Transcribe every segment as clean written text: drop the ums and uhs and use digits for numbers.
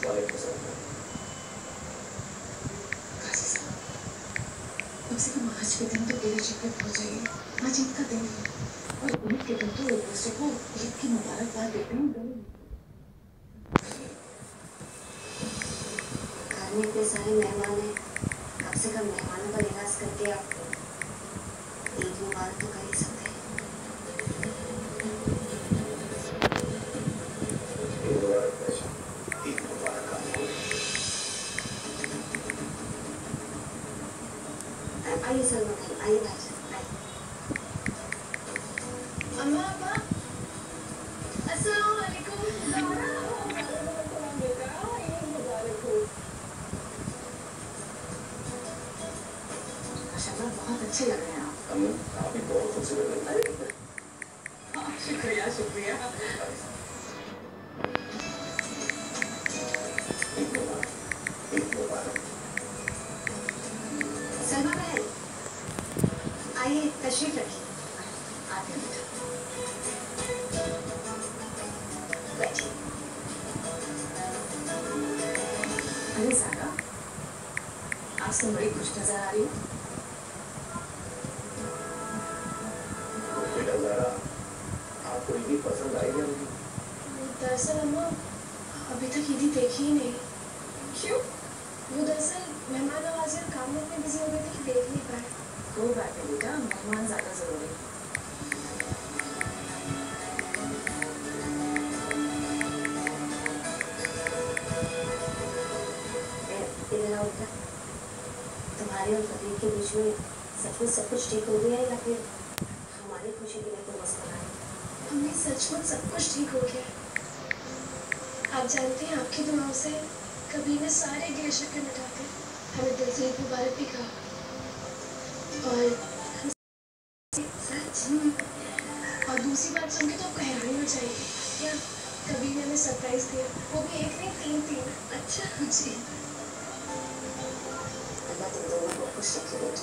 वालेकुम सलाम। कम से कम आज के दिन तो गिरी जी पे पहुंचाइए। आज ईद का दिन है और ईद के दिन तो एक दूसरे को ईद की मुबारकबाद देते हैं। घर में इतने सारे मेहमान हैं, कम से कम मेहमानों का लिहाज करके आप ईद मुबारक तो कर ही सकते हैं। ईद मुबारक आपको। आइए सलमा भाई, आइए भाईजान, आइए। अम्मा अम्मा अस्सलाम वालेकुम। माशाल्लाह बहुत अच्छे लग रहे हैं आप। आप भी बहुत खूबसूरत लग रहे हैं। शुक्रिया शुक्रिया। ईद मुबारक, ईद मुबारक। सलमा बहन, आइए तशरीफ रखिए। आते हैं बेटा। बैठिए। अरे सारा, आज तुम बड़ी खुश नजर आ रही हो। बेटा ज़रा, आपको ईदी पसंद आई क्या मुझे? दरअसल अम्मा अभी तक ईदी देखी ही नहीं। क्यों? वो दरअसल मेहमान नवाजी और काम में इतने बिजी हो गए थे कि देख नहीं पाए। कोई बात नहीं बेटा, मेहमान ज्यादा जरूरी है। इधर आओ बेटा। तुम्हारे और कबीर के बीच में सचमुच सब कुछ ठीक हो गया है या फिर हमारी खुशी के लिए कोई मसला है? अम्मी सचमुच सब कुछ ठीक हो गया। आप जानते हैं आपकी दुआओं से कबीर ने सारे गिले शिकवे मिटा के हमें दिल से ईद मुबारक भी कहा। और सच और दूसरी बात सुन के तो आपको हैरानी हो जाएगी। क्या कबीर ने हमें सरप्राइज दिया, वो भी एक नहीं तीन। अच्छा जी। अल्लाह तुम दोनों को खुश रखे बेटा।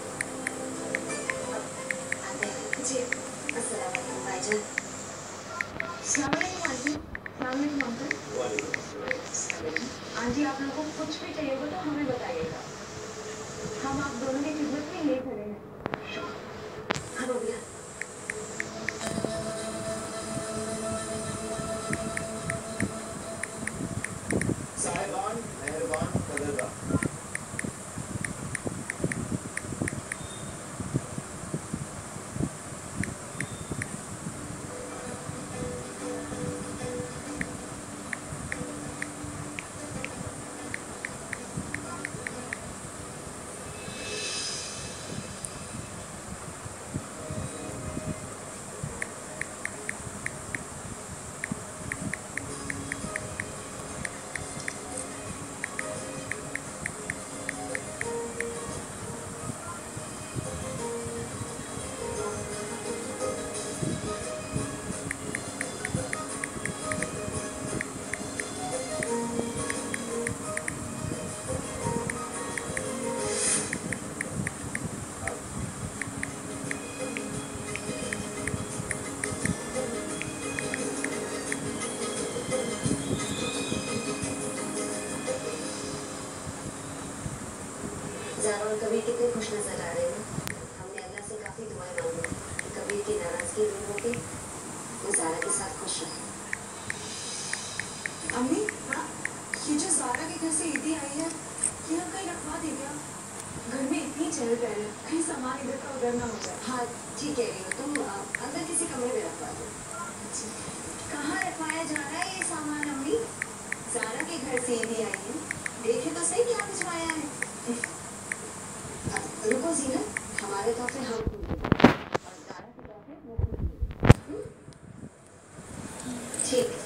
आते हैं जी अस्सलाम वालेकुम भाईजान। अस्सलाम वालेकुम आंटी। अस्सलाम वालेकुम अंकल। वालेकुम अस्सलाम। आंटी आप लोगों को कुछ भी चाहिए हो तो हमें बताइएगा, हम आप दोनों की खिदमत में यही खड़े हैं। हाँ बबिया। साहिबान, मेहरबान, कदरदान। ज़ारा और कबीर कितने खुश नजर आ रहे हैं। हमने अल्लाह से काफ़ी दुआएं मांगी कि कबीर की नाराज़गी दूर होके वो ज़ारा के साथ खुश रहे। अम्मी हाँ ये जो ज़ारा के घर से ईदी आई है ये हम कहीं रखवा दे क्या? घर में इतनी चहल पहल है, कहीं सामान इधर का उधर ना हो जाए। हाँ ठीक कह रही हो तुम। अंदर किसी कमरे में रखवा दो। कहाँ रखवाया जा रहा है ये सामान अम्मी? ज़ारा के घर से ईदी आई है, देखे तो सही क्या भिजवाया है। रुको जीनत, हमारे तोहफे हम खुद देंगे और ज़ारा के तोहफे वो खुद देंगे। ठीक है।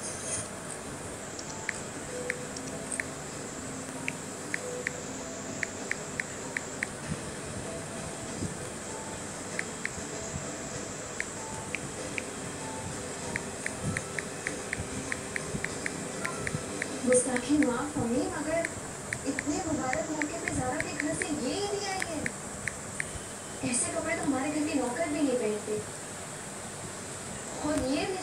गुस्ताखी माफ होगी मगर इतने मुबारक मौके पे ज़ारा के घर से ये ईदी आई है। ऐसे कपड़े तो हमारे घर के नौकर भी नहीं पहनते। और ये